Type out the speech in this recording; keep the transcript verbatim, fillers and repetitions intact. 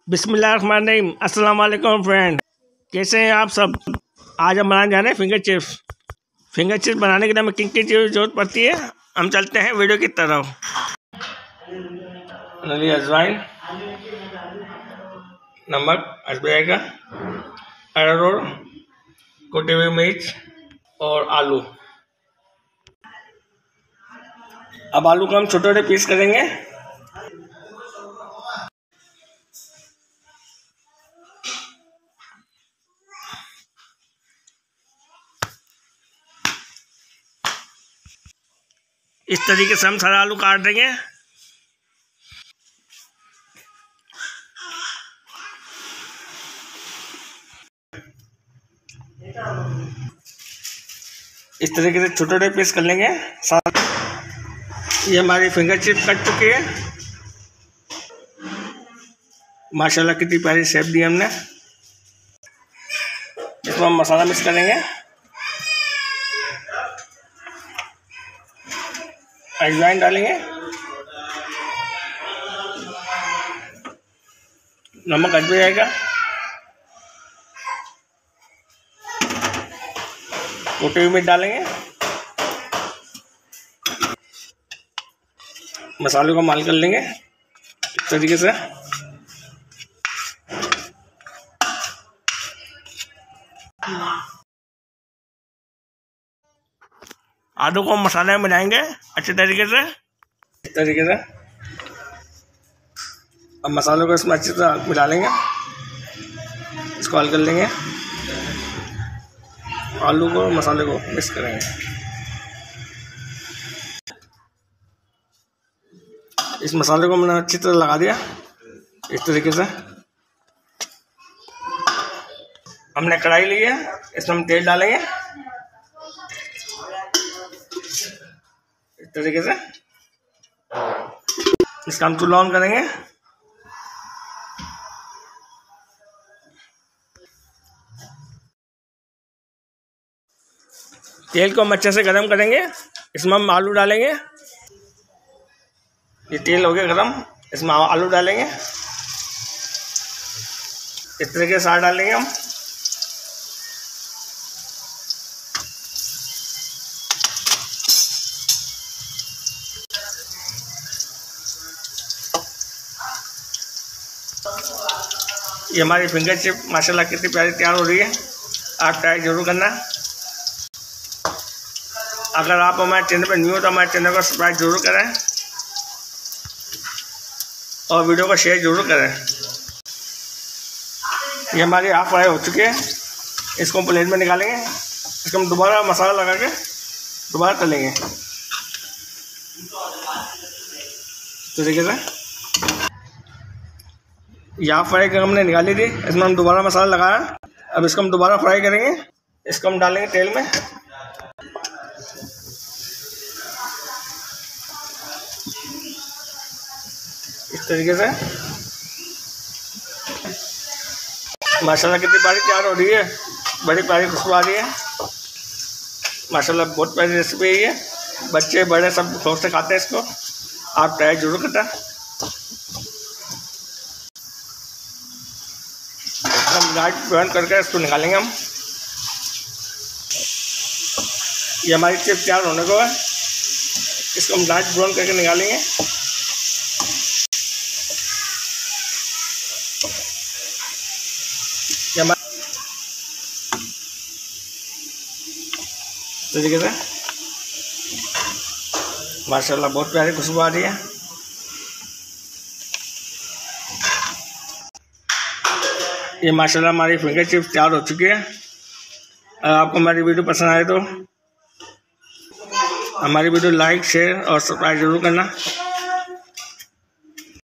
बिस्मिल्लाहिर्रहमानिर्रहीम। अस्सलाम वालेकुम फ्रेंड, कैसे हैं आप सब। आज हम बनाने जा रहे हैं फिंगर चिप्स। फिंगर चिप्स बनाने के लिए हमें किन किन चीज़ों की जरूरत पड़ती है, हम चलते हैं वीडियो की तरफ। नली अजवाइन, नमक, हल्दी का, अरारोट, कुटी हुई मिर्च और आलू। अब आलू को हम छोटे छोटे पीस करेंगे। इस तरीके से हम सारा आलू काट देंगे। इस तरीके से छोटे छोटे पीस कर लेंगे। साथ ये हमारी फिंगर चिप्स कट चुकी है। माशाल्लाह कितनी प्यारी शेप दी हमने। इसमें हम मसाला मिक्स करेंगे। अजवाइन डालेंगे, नमक हट भी जाएगा, कुटी हुई मिर्च डालेंगे। मसाले को माल कर लेंगे इस तरीके से। आलू को मसाले में मिलाएंगे अच्छे तरीके से, इस तरीके से। अब मसालों को इसमें अच्छी तरह मिला लेंगे, इसको हल कर लेंगे। आलू को मसाले को मिक्स करेंगे। इस मसाले को मैंने अच्छी तरह लगा दिया इस तरीके से। हमने कढ़ाई ली है, इसमें हम तेल डालेंगे इस तरीके से। इसका हम चूल्हा ऑन करेंगे। तेल को हम अच्छे से गरम करेंगे। इसमें हम आलू डालेंगे। ये तेल हो गया गरम, इसमें आलू डालेंगे इस तरीके से डालेंगे हम। ये हमारी फिंगर चिप माशाल्लाह कितनी प्यारी तैयार हो रही है। आप ट्राई जरूर करना। अगर आप हमारे चैनल पर न्यू हो तो हमारे चैनल को सब्सक्राइब जरूर करें और वीडियो को शेयर जरूर करें। ये हमारी हाफ फ्राई हो चुकी है। इसको हम प्लेट में निकालेंगे। इसको हम दोबारा मसाला लगा के दोबारा तलेंगे इस तरीके से। ये हाफ फ्राई कर हमने निकाली थी, इसमें हम दोबारा मसाला लगाया। अब इसको हम दोबारा फ्राई करेंगे। इसको हम डालेंगे तेल में। इस तरीके से माशाल्लाह कितनी प्यारी तैयार हो रही है, बड़ी प्यारी खुशबू आ रही है। माशाल्लाह बहुत प्यारी रेसिपी है ये। बच्चे बड़े सब शौक से खाते हैं इसको। आप ट्राई जरूर करना। हम लाइट ब्राउन करके इसको निकालेंगे हम। ये हमारी चिप्स तैयार होने को है। इसको हम लाइट ब्राउन करके निकालेंगे। तरीके से माशाल्लाह बहुत प्यारी खुशबू आ रही है। ये माशाल्लाह हमारी फिंगर चिप्स तैयार हो चुकी है। अगर आपको हमारी वीडियो पसंद आए तो हमारी वीडियो लाइक शेयर और सब्सक्राइब जरूर करना।